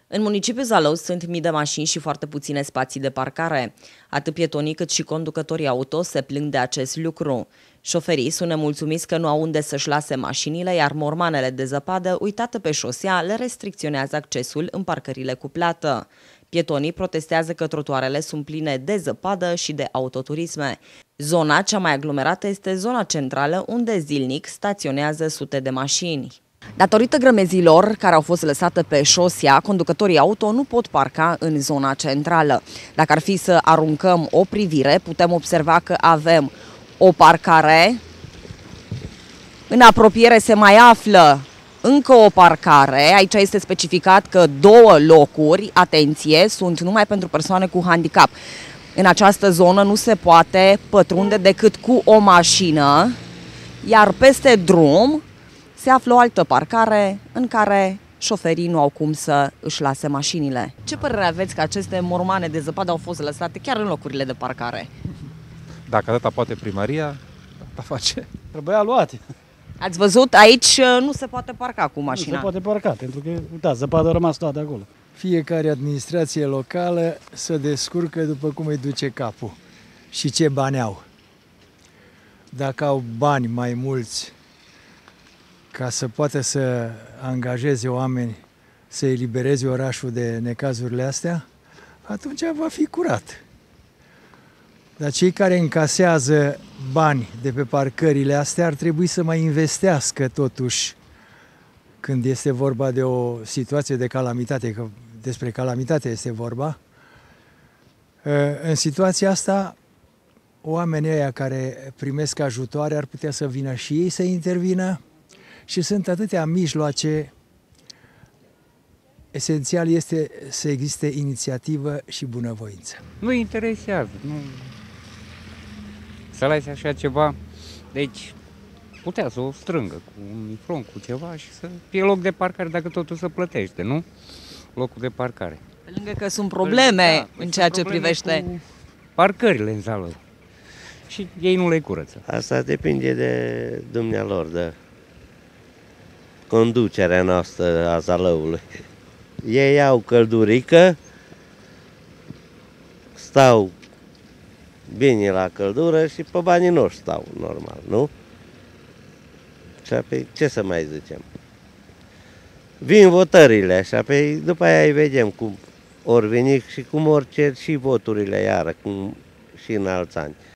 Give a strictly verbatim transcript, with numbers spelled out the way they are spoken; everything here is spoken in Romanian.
În municipiul Zalău sunt mii de mașini și foarte puține spații de parcare. Atât pietonii cât și conducătorii auto se plâng de acest lucru. Șoferii sunt nemulțumiți că nu au unde să-și lase mașinile, iar mormanele de zăpadă uitate pe șosea le restricționează accesul în parcările cu plată. Pietonii protestează că trotuarele sunt pline de zăpadă și de autoturisme. Zona cea mai aglomerată este zona centrală, unde zilnic staționează sute de mașini. Datorită grămezilor care au fost lăsate pe șosea, conducătorii auto nu pot parca în zona centrală. Dacă ar fi să aruncăm o privire, putem observa că avem o parcare, în apropiere se mai află încă o parcare, aici este specificat că două locuri, atenție, sunt numai pentru persoane cu handicap. În această zonă nu se poate pătrunde decât cu o mașină, iar peste drum se află o altă parcare în care șoferii nu au cum să își lase mașinile. Ce părere aveți că aceste mormane de zăpadă au fost lăsate chiar în locurile de parcare? Dacă atâta poate primăria, atâta face. Trebuia luate. Ați văzut, aici nu se poate parca cu mașina. Nu se poate parca, pentru că, uitați, zăpada a rămas toată acolo. Fiecare administrație locală se descurcă după cum îi duce capul și ce bani au. Dacă au bani mai mulți ca să poată să angajeze oameni să elibereze orașul de necazurile astea, atunci va fi curat. Dar cei care încasează bani de pe parcările astea ar trebui să mai investească totuși când este vorba de o situație de calamitate, că despre calamitate este vorba. În situația asta, oamenii ăia care primesc ajutoare ar putea să vină și ei să intervină și sunt atâtea mijloace. Esențial este să existe inițiativă și bunăvoință. Nu interesează, nu. Să lase așa ceva, deci putea să o strângă cu un micron, cu ceva și să fie loc de parcare dacă totul se plătește, nu? Locul de parcare. Pe lângă că sunt probleme da, în ceea ce probleme privește cu parcările în Zalău și ei nu le curăță. Asta depinde de dumnealor, de conducerea noastră a Zalăului. Ei au căldurică, stau bine la căldură și pe banii noștri stau, normal, nu? Și apoi, ce să mai zicem? Vin votările, așa, apoi după aia îi vedem cum ori veni și cum ori cer și voturile iară, cum și în alți ani.